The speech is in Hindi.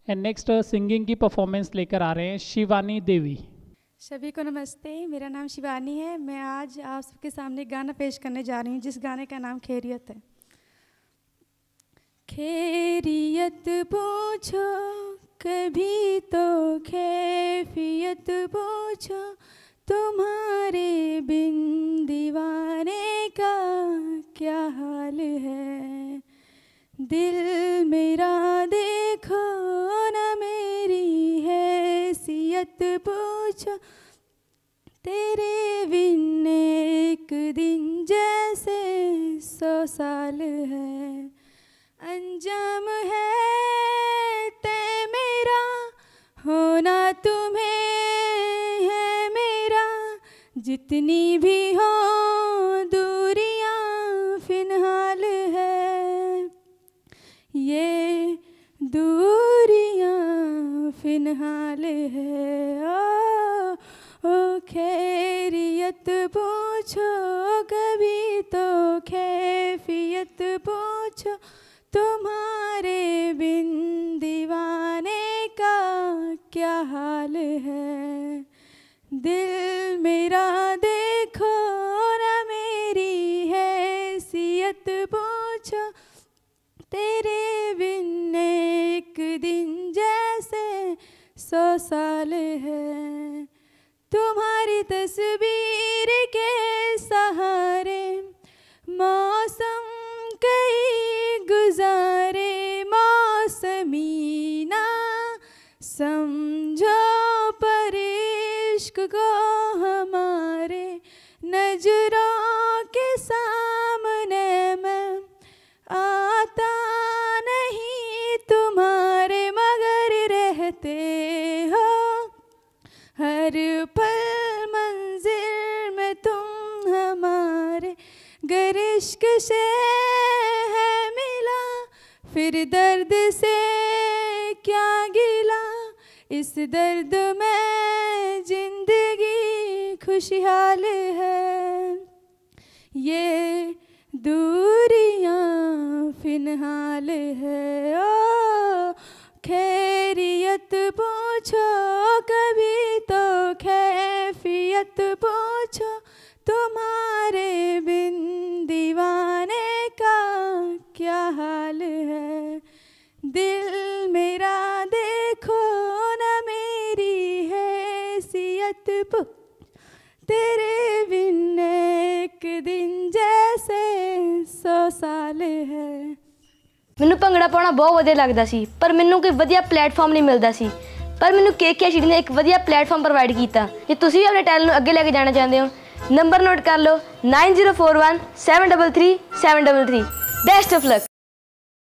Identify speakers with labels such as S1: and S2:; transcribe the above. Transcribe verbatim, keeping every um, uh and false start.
S1: एंड नेक्स्ट सिंगिंग की परफॉर्मेंस लेकर आ रहे हैं शिवानी देवी।
S2: सभी को नमस्ते, मेरा नाम शिवानी है। मैं आज आप सबके सामने गाना पेश करने जा रही हूँ जिस गाने का नाम खैरियत है। खैरियत पूछो कभी तो कैफियत पूछो, तुम्हारे बिन दीवाने का क्या हाल है। दिल मेरा देखो न मेरी हैसियत पूछो, तेरे बिन एक दिन जैसे सौ साल है। अंजाम है तय मेरा, होना तुम्हें है मेरा, जितनी भी हो दूरियां फिलहाल है। ये दूरियां फिलहाल है। ओ, ओ खैरियत पूछो कभी तो कैफियत पूछो, तुम्हारे बिन दीवाने का क्या हाल है। दिल मेरा देखो न मेरी हैसियत पूछो, तेरे बिन एक दिन जैसे सौ साल है। तुम्हारी तस्वीर के सहारे मौसम कई गुजारे, मौसमी ना समझो पर इश्क को हमारे, नजरों के सामने मैं आता नहीं तुम्हारे, मगर रहते हो हर पल मंजिल में तुम हमारे। गर इश्क से है मिला फिर दर्द से क्या गिला, इस दर्द में जिंदगी खुशहाल है। ये दूरियां फिलहाल है। ओ खैरियत पूछो कभी तो कैफियत पूछो, तुम्हारे बिन दीवाने का क्या हाल है। दिल मेरा देखो न मेरी हैसियत पू, तेरे बिन एक दिन जैसे सौ साल है।
S3: ਮੈਨੂੰ ਭੰਗੜਾ ਪਾਉਣਾ ਬਹੁਤ ਵਧੀਆ ਲੱਗਦਾ ਸੀ, ਪਰ ਮੈਨੂੰ ਕੋਈ ਵਧੀਆ ਪਲੇਟਫਾਰਮ ਨਹੀਂ ਮਿਲਦਾ ਸੀ। ਪਰ ਮੈਨੂੰ ਕੇਕੇ ਸ਼ੀਡੀ ਨੇ ਇੱਕ ਵਧੀਆ ਪਲੇਟਫਾਰਮ ਪ੍ਰੋਵਾਈਡ ਕੀਤਾ। ਜੇ ਤੁਸੀਂ ਵੀ ਆਪਣੇ ਟੈਲੈਂਟ ਨੂੰ ਅੱਗੇ ਲੈ ਕੇ ਜਾਣਾ ਚਾਹੁੰਦੇ ਹੋ, ਨੰਬਰ ਨੋਟ ਕਰ ਲਓ nine zero four one seven three three seven three three. Best of luck.